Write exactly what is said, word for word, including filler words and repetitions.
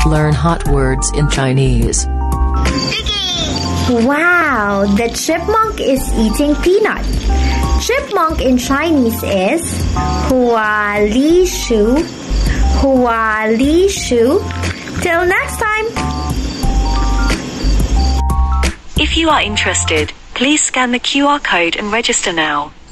Let's learn hot words in Chinese. Wow, the chipmunk is eating peanut. Chipmunk in Chinese is lìshǔ. lìshǔ. Till next time. If you are interested, please scan the Q R code and register now.